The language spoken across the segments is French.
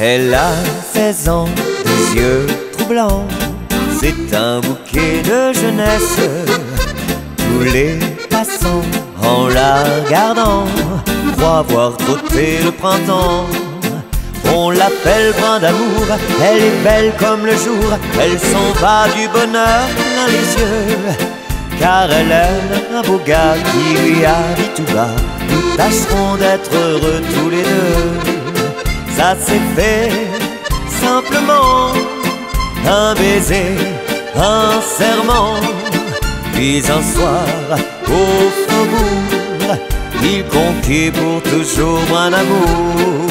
Elle a 16 ans, des yeux troublants, c'est un bouquet de jeunesse. Tous les passants, en la regardant, croient voir trotter le printemps. On l'appelle brin d'amour, elle est belle comme le jour, elle s'en va du bonheur plein les yeux. Car elle aime un beau gars qui lui a dit tout bas: nous tâcherons d'être heureux tous les deux. Ça s'est fait simplement, un baiser, un serment. Puis un soir, au faubourg, il conquit pour toujours un amour.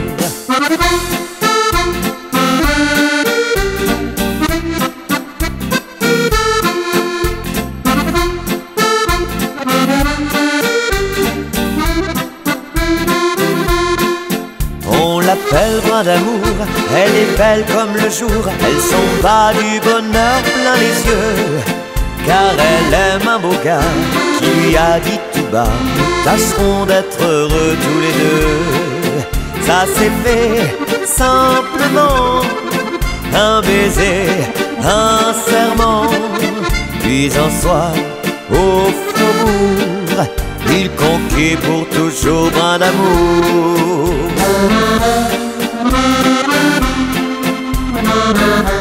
On l'appelle brin d'amour, elle est belle comme le jour, elle s'en va du bonheur plein les yeux. Car elle aime un beau gars qui lui a dit tout bas: nous tâcherons d'être heureux tous les deux. Ça s'est fait simplement, un baiser, un serment. Puis un soir, au faubourg, il conquit pour toujours brin d'amour.